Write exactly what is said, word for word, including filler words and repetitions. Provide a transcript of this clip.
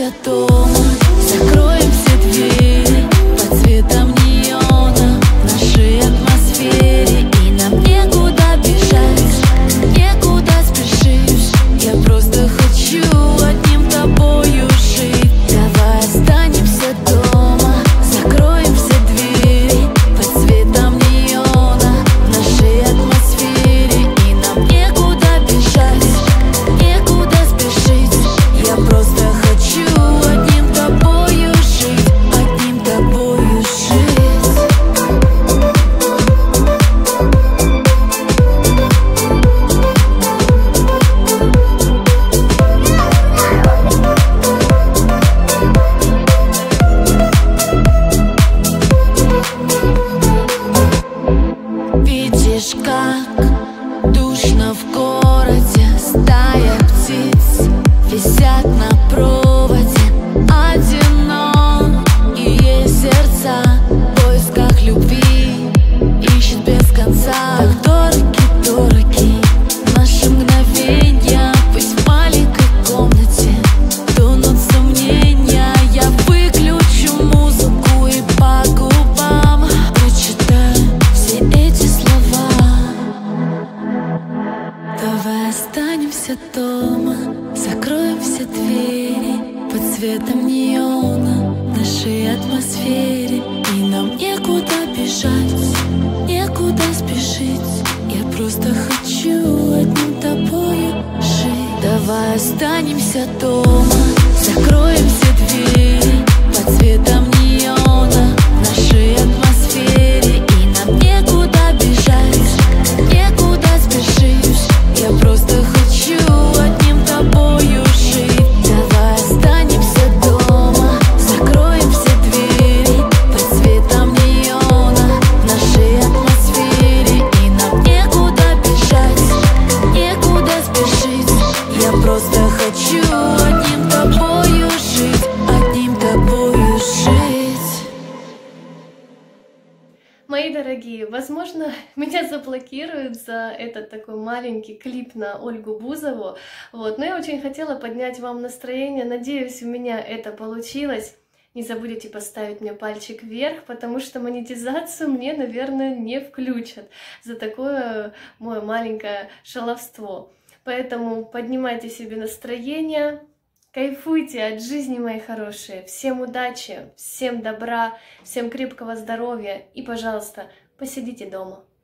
останемся дома, закроем все двери под цветом неона в нашей атмосфере. И нам некуда бежать, некуда спешишь. Я просто хочу одним тобою жить. Давай останемся дома, закроем все двери под цветом неона в нашей атмосфере. И нам некуда бежать, некуда спешить. Я просто хочу одним тобою жить, одним тобою жить. Видишь, как душно в городе, стая птиц висят на проводе. Одинокие сердца в поисках любви ищут без конца. Так дороги, дороги наши мгновения, пусть в маленькой комнате тонут сомнения. Я выключу музыку и по губам прочитаю все эти слова. Давай останемся дома, закроем все двери под цветом неона в нашей атмосфере. И нам некуда бежать, некуда спешить. Я просто хочу одним тобою жить. Давай останемся дома, закроем все двери под цветом неона в нашей атмосфере. И нам некуда бежать, некуда спешишь. Я просто хочу одним тобою жить. Давай останемся дома, закроем все двери под цветом неона в нашей атмосфере. И нам некуда бежать, некуда спешить. Я просто хочу одним тобою жить, одним тобою жить. Мои дорогие, возможно, меня заблокируют за этот такой маленький клип на Ольгу Бузову, вот, но я очень хотела поднять вам настроение, надеюсь, у меня это получилось. Не забудьте поставить мне пальчик вверх, потому что монетизацию мне, наверное, не включат за такое мое маленькое шаловство. Поэтому поднимайте себе настроение, кайфуйте от жизни, мои хорошие. Всем удачи, всем добра, всем крепкого здоровья и, пожалуйста, посидите дома.